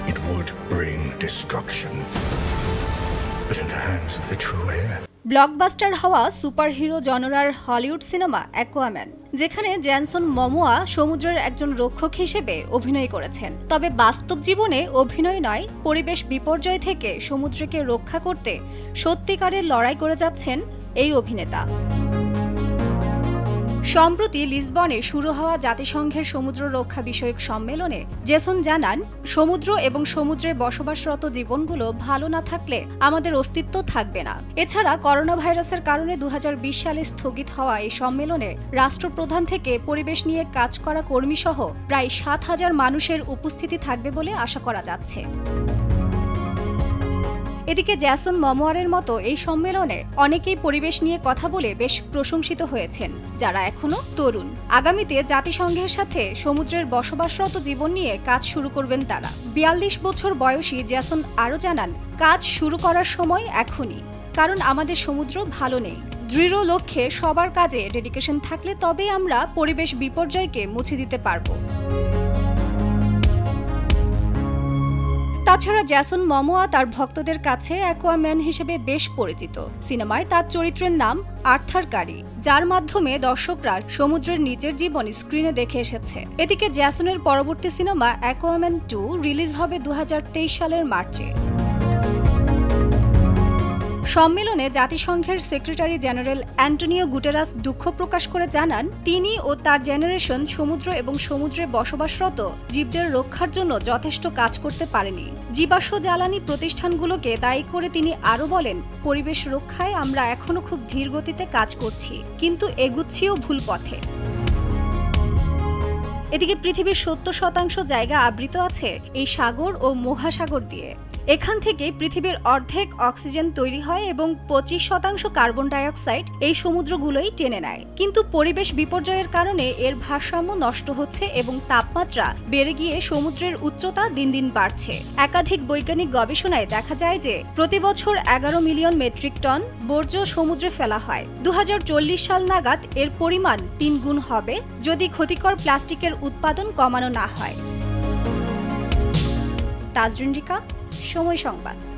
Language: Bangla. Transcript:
It would bring destruction, but in the hands of the true heir. Blockbuster হওয়া সুপারহিরো জনরার হলিউড সিনেমা অ্যাকোয়াম্যান, যেখানে জেনসন মমোয়া সমুদ্রের একজন রক্ষক হিসেবে অভিনয় করেছেন। তবে বাস্তব জীবনে অভিনয় নয়, পরিবেশ বিপর্যয় থেকে সমুদ্রকে রক্ষা করতে সত্যিকারের লড়াই করে যাচ্ছেন এই অভিনেতা। সম্প্রতি লিসবনে শুরু হওয়া জাতিসংঘের সমুদ্র রক্ষা বিষয়ক সম্মেলনে জেসন জানান, সমুদ্র এবং সমুদ্রে বসবাসরত জীবনগুলো ভালো না থাকলে আমাদের অস্তিত্ব থাকবে না। এছাড়া করোনা ভাইরাসের কারণে 2020 সালে স্থগিত হওয়া এই সম্মেলনে রাষ্ট্রপ্রধান থেকে পরিবেশ নিয়ে কাজ করা কর্মীসহ প্রায় 7,000 মানুষের উপস্থিতি থাকবে বলে আশা করা যাচ্ছে। এদিকে জেসন মমোয়ারের মতো এই সম্মেলনে অনেকেই পরিবেশ নিয়ে কথা বলে বেশ প্রশংসিত হয়েছেন, যারা এখনো তরুণ। আগামীতে জাতিসংঘের সাথে সমুদ্রের বসবাসরত জীবন নিয়ে কাজ শুরু করবেন তারা। 42 বছর বয়সী জেসন আরও জানান, কাজ শুরু করার সময় এখনই, কারণ আমাদের সমুদ্র ভালো নেই। দৃঢ় লক্ষ্যে সবার কাজে ডেডিকেশন থাকলে তবেই আমরা পরিবেশ বিপর্যয়কে মুছে দিতে পারবো। তাছাড়া জেসন মমোয়া তার ভক্তদের কাছে অ্যাকোয়াম্যান হিসেবে বেশ পরিচিত। সিনেমায় তার চরিত্রের নাম আর্থার কারি, যার মাধ্যমে দর্শকরা সমুদ্রের নিচের জীবন স্ক্রিনে দেখে এসেছে। এদিকে জেসনের পরবর্তী সিনেমা অ্যাকোয়াম্যান 2 রিলিজ হবে 2023 সালের মার্চে। সম্মেলনে জাতিসংঘের সেক্রেটারি জেনারেল অ্যান্টোনিও গুটেরাস দুঃখ প্রকাশ করে জানান, তিনি ও তার জেনারেশন সমুদ্র এবং সমুদ্রে বসবাসরত জীবদের রক্ষার জন্য যথেষ্ট কাজ করতে পারেনি। জীবাশ্ম জ্বালানি প্রতিষ্ঠানগুলোকে দায়ী করে তিনি আরও বলেন, পরিবেশ রক্ষায় আমরা এখনো খুব ধীর গতিতে কাজ করছি, কিন্তু এগুচ্ছিও ভুল পথে। এদিকে পৃথিবীর 70% জায়গা আবৃত আছে এই সাগর ও মহাসাগর দিয়ে। এখান থেকে পৃথিবীর অর্ধেক অক্সিজেন তৈরি হয় এবং 25% কার্বন ডাইঅক্সাইড এই সমুদ্রগুলোই টেনে নেয়। কিন্তু পরিবেশ বিপর্যয়ের কারণে এর ভারসাম্য নষ্ট হচ্ছে এবং তাপমাত্রা বেড়ে গিয়ে সমুদ্রের উচ্চতা দিন দিন বাড়ছে। একাধিক বৈজ্ঞানিক গবেষণায় দেখা যায় যে প্রতি বছর 11 মিলিয়ন মেট্রিক টন বর্জ্য সমুদ্রে ফেলা হয়। 2040 সাল নাগাদ এর পরিমাণ 3 গুণ হবে যদি ক্ষতিকর প্লাস্টিকের উৎপাদন কমানো না হয়। তাজরিন রিকা, সময় সংবাদ।